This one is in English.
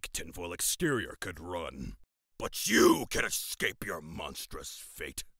fake tinfoil exterior could run. But you can escape your monstrous fate